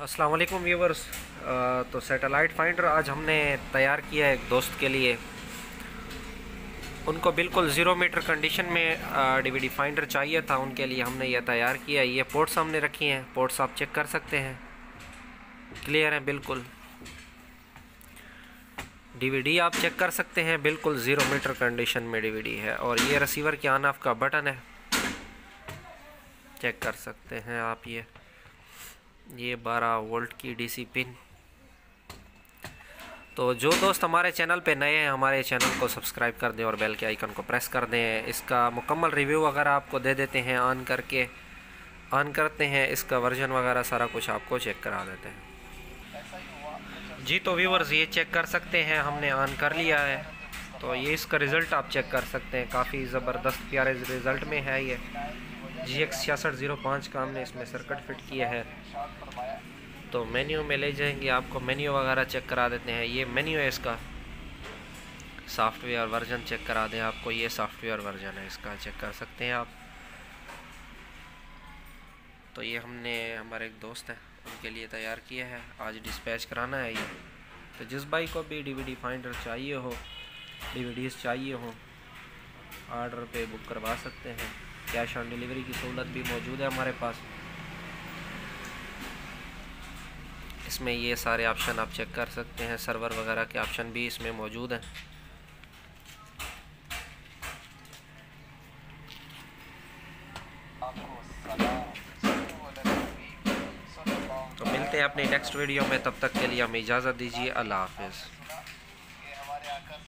अस्सलाम वालेकुम व्यूवर्स। तो सैटेलाइट फाइंडर आज हमने तैयार किया है एक दोस्त के लिए। उनको बिल्कुल 0 मीटर कंडीशन में डीवीडी फाइंडर चाहिए था, उनके लिए हमने यह तैयार किया है। ये पोर्ट्स हमने रखी हैं, पोर्ट्स आप चेक कर सकते हैं, क्लियर है बिल्कुल। डीवीडी आप चेक कर सकते हैं, बिल्कुल 0 मीटर कंडीशन में डीवीडी है। और ये रिसीवर के ऑन ऑफ का बटन है, चेक कर सकते हैं आप। ये 12 वोल्ट की डीसी पिन। तो जो दोस्त हमारे चैनल पे नए हैं, हमारे चैनल को सब्सक्राइब कर दें और बेल के आइकन को प्रेस कर दें। इसका मुकम्मल रिव्यू वगैरह आपको दे देते हैं, ऑन करते हैं, इसका वर्जन वगैरह सारा कुछ आपको चेक करा देते हैं। जी तो व्यूवर्स, ये चेक कर सकते हैं, हमने ऑन कर लिया है। तो ये इसका रिज़ल्ट आप चेक कर सकते हैं, काफ़ी ज़बरदस्त प्यारे रिज़ल्ट में है। ये GX 6605 का हमने इसमें सर्किट फिट किया है। तो मेन्यू में ले जाएंगे, आपको मेन्यू वगैरह चेक करा देते हैं। ये मेन्यू है इसका, सॉफ्टवेयर वर्जन चेक करा दें आपको। ये सॉफ्टवेयर वर्जन है इसका, चेक कर सकते हैं आप। तो ये हमने हमारे एक दोस्त हैं उनके लिए तैयार किया है, आज डिस्पैच कराना है ये। तो जिस भाई को भी डीवीडी फाइंडर चाहिए हो, डीवीडीज़ चाहिए हो, ऑर्डर पे बुक करवा सकते हैं। कैश ऑन डिलीवरी की सहूलत भी मौजूद है हमारे पास। इसमें ये सारे ऑप्शन आप चेक कर सकते हैं, सर्वर वगैरह के ऑप्शन भी इसमें मौजूद हैं। तो मिलते हैं अपनी नेक्स्ट वीडियो में, तब तक के लिए हमें इजाज़त दीजिए। अल्लाह हाफ़िज़।